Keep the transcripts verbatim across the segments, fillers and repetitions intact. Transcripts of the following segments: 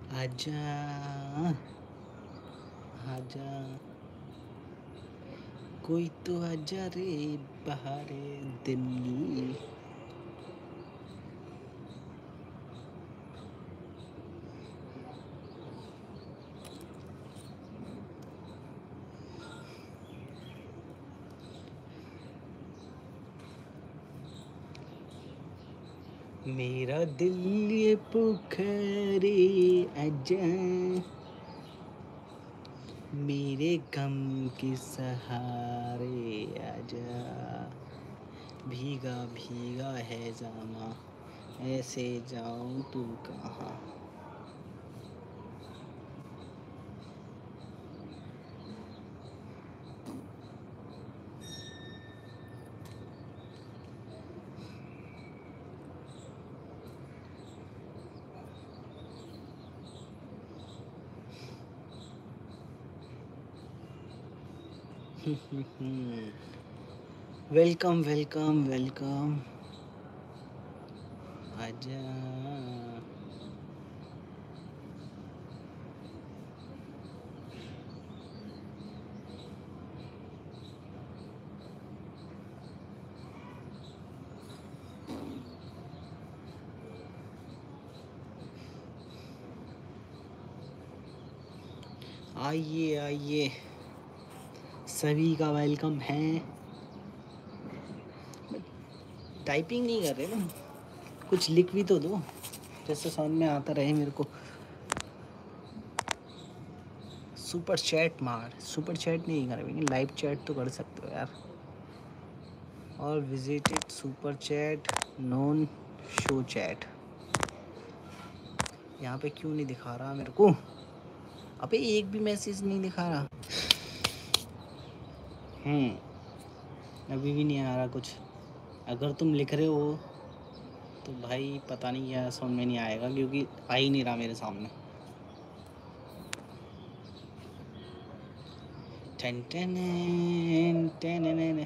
आजा आजा कोई तो आजा रे बहारे दिल। मेरा दिल ये पुकारे आजा, मेरे गम के सहारे आजा। भीगा भीगा है जामा, ऐसे जाऊं तू कहाँ। वेलकम वेलकम वेलकम, आजा। आइए आइए, सभी का वेलकम है। टाइपिंग नहीं कर रहे ना, कुछ लिख भी तो दो जैसे समझ में आता रहे मेरे को। सुपर चैट मार, सुपर चैट नहीं कर रहे, लाइव चैट तो कर सकते हो यार। और visited super chat non show chat, यहाँ पे क्यों नहीं दिखा रहा मेरे को? अबे एक भी मैसेज नहीं दिखा रहा। हम्म अभी भी नहीं आ रहा कुछ। अगर तुम लिख रहे हो तो भाई पता नहीं क्या समझ में नहीं आएगा, क्योंकि आ ही नहीं रहा मेरे सामने। टन टन टन टन।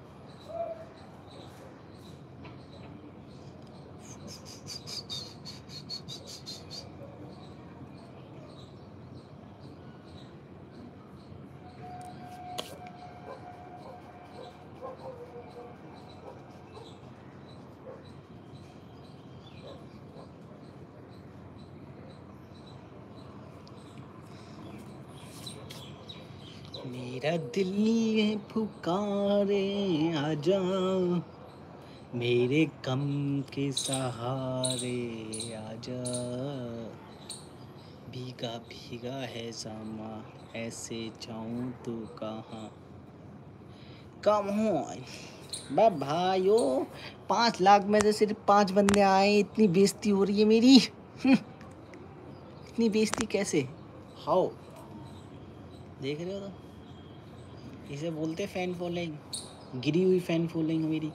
मेरा दिल ये पुकारे आजा, मेरे गम के सहारे आजा। भीगा भीगा है जामा, ऐसे जाऊं तू कहाँ। कम हो बा भाइयों, पाँच लाख में से सिर्फ पाँच बंदे आए, इतनी बेइज्जती हो रही है मेरी। इतनी बेइज्जती कैसे? हाउ? देख रहे हो तो, इसे बोलते फैन फॉलोइंग, गिरी हुई फैन फॉलोइंग मेरी।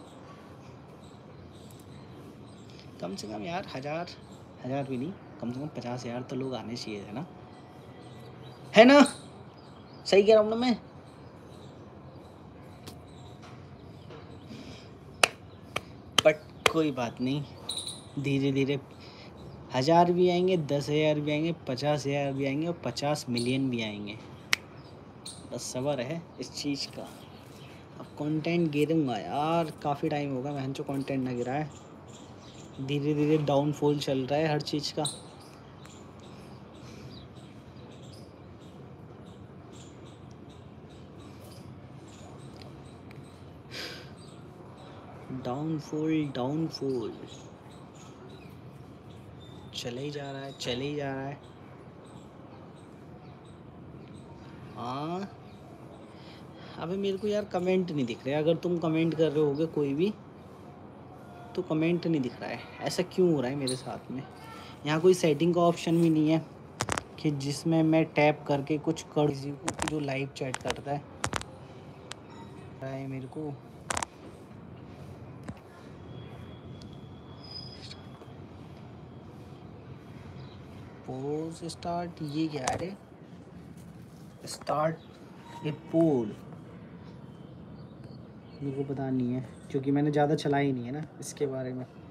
कम से कम यार हजार, हजार भी नहीं, कम से कम पचास हजार तो लोग आने चाहिए थे ना, है ना? सही कह रहा हूँ ना मैं? बट कोई बात नहीं, धीरे धीरे हजार भी आएंगे, दस हजार भी आएंगे, पचास हजार भी आएंगे और पचास मिलियन भी आएंगे। बस सब्र है इस चीज़ का। अब कंटेंट गिरूंगा यार, काफ़ी टाइम होगा मैं जो कंटेंट ना गिरा है। धीरे धीरे डाउनफॉल चल रहा है हर चीज़ का। डाउनफॉल डाउनफॉल चले ही जा रहा है, चले ही जा रहा है। हाँ अबे मेरे को यार कमेंट नहीं दिख रहे। अगर तुम कमेंट कर रहे होगे कोई भी तो कमेंट नहीं दिख रहा है, ऐसा क्यों हो रहा है मेरे साथ में? यहाँ कोई सेटिंग का ऑप्शन भी नहीं है कि जिसमें मैं टैप करके कुछ कर किसी को जो लाइव चैट करता है, है मेरे को। पोज स्टार्ट, ये क्या है रे? स्टार्ट ए पोल, मेरे को पता नहीं है क्योंकि मैंने ज़्यादा चला ही नहीं है ना इसके बारे में।